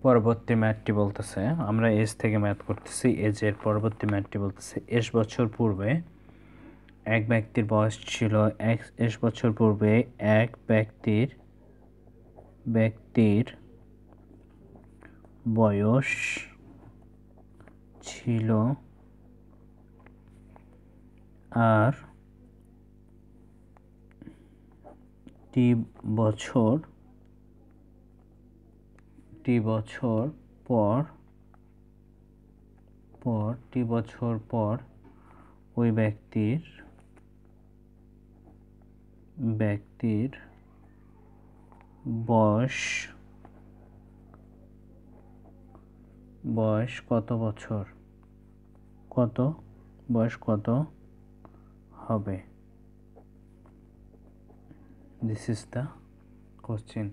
পরবর্তী ম্যাথটি বলতেছে, আমরা এজ থেকে ম্যাথ করতেছি। এজের পরবর্তী ম্যাথটি বলতেছে, 20 বছর পূর্বে এক ব্যক্তির বয়স ছিল 20 বছর পূর্বে এক ব্যক্তির বয়স ছিল আর টি বছর পর ওই ব্যক্তির বয়স কত বছর কত হবে? This is the question.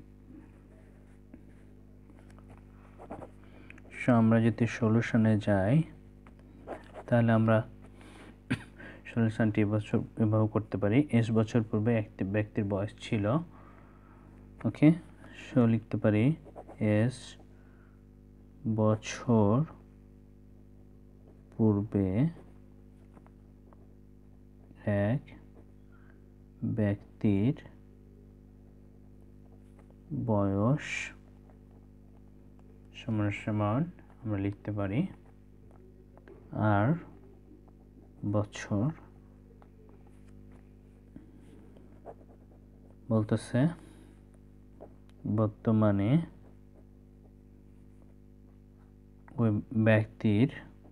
So আমরা যদি সলিউশনে যাই তাহলে আমরা সলিউশনটি এভাবে করতে পারি। 20 বছর পূর্বে একটি ব্যক্তির বয়স ছিল, ওকে, সো লিখতে পারি 20 বছর পূর্বে এক ব্যক্তির বয়স সমান আমরা লিখতে পারি আর বছর। বলতেছে বর্তমানে ওই ব্যক্তির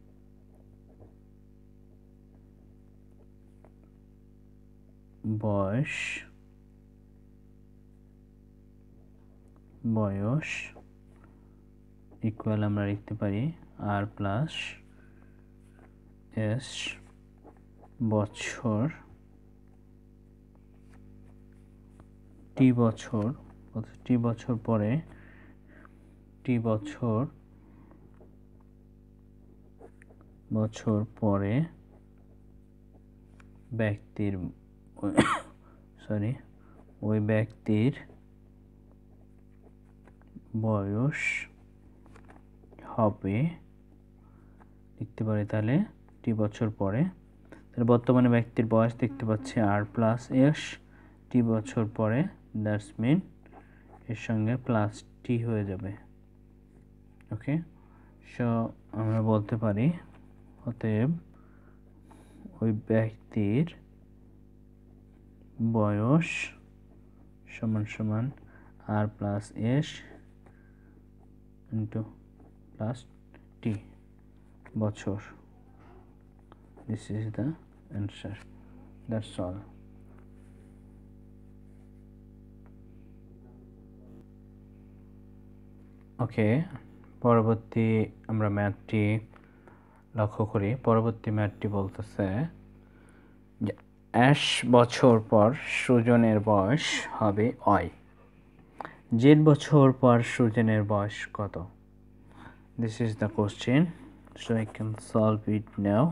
বয়স ইকুয়াল আমরা লিখতে পারি আর প্লাস এস বছর টি বছর পরে ব্যক্তির ওই ব্যক্তির বয়স হবে, লিখতে পারি তাহলে টি বছর পরে। তাহলে বর্তমানে ব্যক্তির বয়স দেখতে পাচ্ছি আর প্লাস এস টি বছর পরে, দ্যাটস মিন এর সঙ্গে প্লাস টি হয়ে যাবে। ওকে, সো আমরা বলতে পারি অতএব ওই ব্যক্তির বয়স সমান আর plus S into plus T বছর। This is the answer, that's all. Okay, পরবর্তী আমরা ম্যাথটি লক্ষ্য করি। পরবর্তী ম্যাথটি বলতেছে যে 20 বছর পর সুজনের বয়স হবে অয়। 8 বছর পর সুজনের বয়স কত? This is the question, so I can solve it now.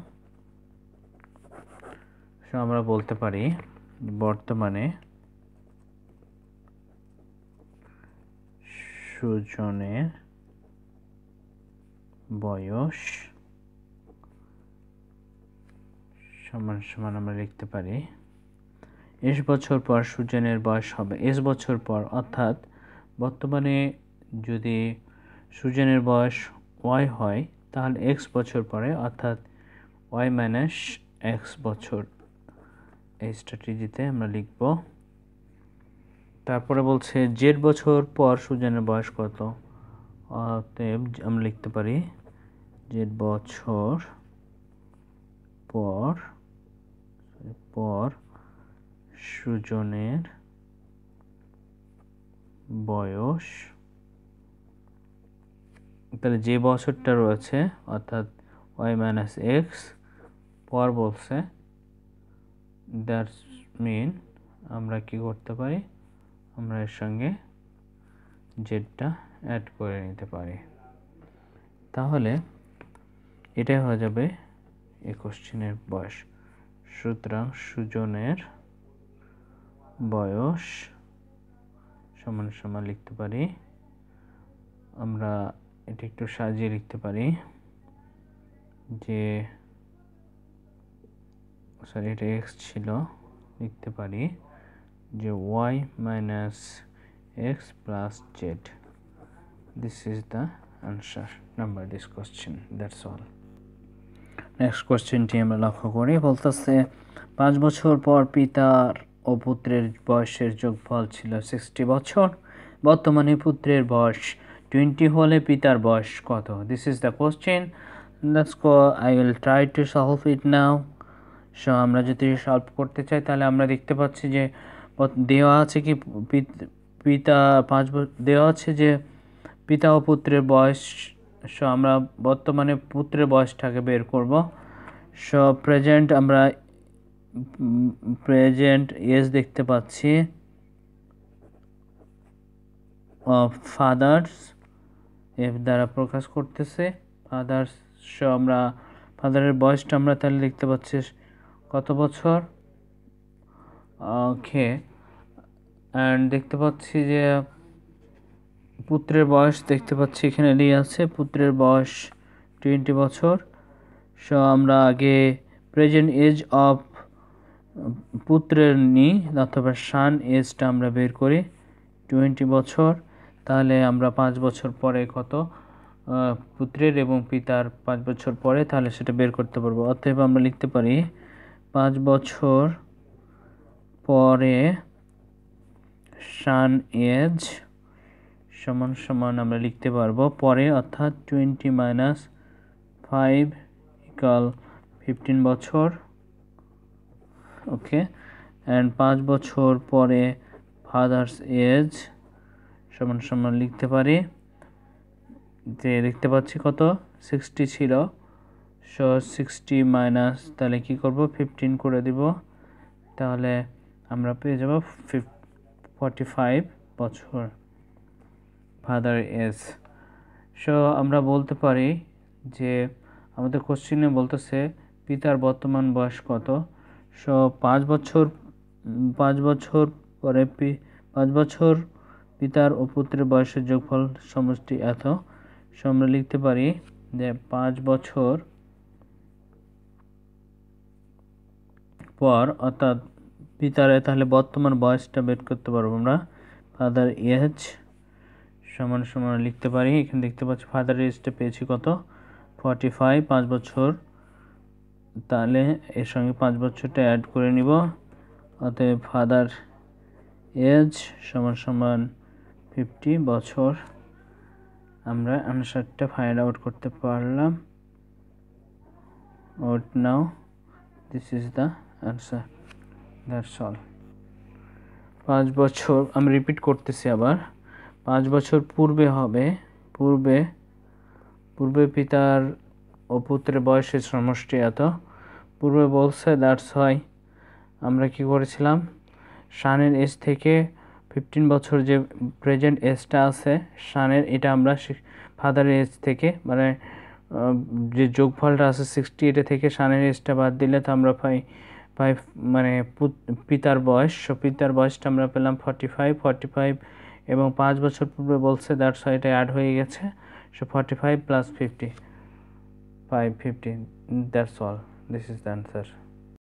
So আমরা বলতে পারি বর্তমানে সুজনের বয়স সমান আমরা লিখতে পারি 20 বছর পর সুজনের বয়স হবে 20 বছর পর, অর্থাৎ বর্তমানে যদি সুজনের বয়স y হয় তাহলে x বছর পরে, অর্থাৎ y মাইনাস x বছর, এই স্ট্র্যাটেজিতে আমরা লিখব। তারপরে বলছে z বছর পর সুজনের বয়স কত, অতএব আমরা লিখতে পারি z বছর পর সুজনের বয়স, তাহলে যে বছরটা রয়েছে অর্থাৎ y মাইনাস এক্স পর বলছে, দ্যাটস মিন আমরা কি করতে পারি, আমরা এর সঙ্গে জেডটা অ্যাড করে নিতে পারি। তাহলে এটাই হয়ে যাবে এই কোশ্চেনের বয়স। সুতরাং সুজনের বয়স সমান লিখতে পারি আমরা এটা একটু সাজিয়ে লিখতে পারি যে সরি এটা এক্স ছিল, লিখতে পারি যে Y minus X plus Z. This is the answer number this question, that's all. Next কোশ্চেনটি আমরা লক্ষ্য করি, বলতেছে 5 বছর পর পিতার ও পুত্রের বয়সের যোগফল ছিল 60 বছর, বর্তমানে পুত্রের বয়স 20 হলে পিতার বয়স কত? This is the question, let's go, I will try to solve it now. So আমরা যদি সলভ করতে চাই তাহলে আমরা দেখতে পাচ্ছি যে দেওয়া আছে কি পিতা 5 দেওয়া আছে যে পিতা ও পুত্রের বয়স। সো আমরা বর্তমানে পুত্রের বয়সটাকে বের করব। সো প্রেজেন্ট আমরা প্রেজেন্ট এজ দেখতে পাচ্ছি ফাদার্স এফ দ্বারা প্রকাশ করতেছে ফাদার্স। সো আমরা ফাদারের বয়সটা আমরা তাহলে দেখতে পাচ্ছি কত বছর, ওকে। অ্যান্ড দেখতে পাচ্ছি যে পুত্রের বয়স দেখতে পাচ্ছি এখানে দেওয়া আছে পুত্রের বয়স 20 বছর। সো আমরা আগে প্রেজেন্ট এজ অফ পুত্রের নিই অথবা সান এজটা আমরা বের করি 20 বছর। তাহলে আমরা 5 বছর পরে কত পুত্রের এবং পিতার 5 বছর পরে, তাহলে সেটা বের করতে পারবো। অতএব আমরা লিখতে পারি 5 বছর পরে সান এজ সমান সমান আমরা লিখতে পারবো পরে অর্থাৎ 20 মাইনাস 5 ইকুয়াল 15 বছর, ওকে। অ্যান্ড 5 বছর পরে ফাদার্স এজ সমান সমান লিখতে পারি যে দেখতে পাচ্ছি কত 60 ছিল। সো 60 মাইনাস তাহলে কি করব 15 করে দিব, তাহলে আমরা পেয়ে যাব 45 বছর ফাদার এজ। সো আমরা বলতে পারি যে আমাদের কোশ্চেনে বলতেছে পিতার বর্তমান বয়স কত। সো 5 বছর পরে 5 বছর পিতার ও পুত্রের বয়সের যোগফল সমষ্টি এত। সো আমরা লিখতে পারি যে 5 বছর পর অর্থাৎ পিতার তাহলে বর্তমান বয়সটা বের করতে পারবো আমরা ফাদার এজ সমান সমান লিখতে পারি। এখানে দেখতে পাচ্ছি ফাদার এজটা পেয়েছি কত 45, 5 বছর, তাহলে এর সঙ্গে 5 বছরটা অ্যাড করে নিব। অতএব ফাদার এজ সমান সমান 50 বছর। আমরা আনসারটা ফাইন্ড আউট করতে পারলাম। ওট now this is the answer, that's all. 5 বছর আমি রিপিট করতেছি আবার, 5 বছর পূর্বে হবে পূর্বে পিতার ও পুত্রের বয়সের সমষ্টি এত। পূর্বে বলছে দ্যাটস হয় আমরা কি করেছিলাম সানের এজ থেকে 15 বছর যে প্রেজেন্ট এজটা আছে সানের, এটা আমরা ফাদারের এজ থেকে মানে যে যোগফলটা আছে 60, এটা থেকে সানের এজটা বাদ দিলে তো আমরা পাই মানে পিতার বয়স। পিতার বয়সটা আমরা পেলাম 45 এবং 5 বছর পূর্বে বলছে দ্যাটস হয় এটা অ্যাড হয়ে গেছে। So 45 + 50 that's all, this is the answer.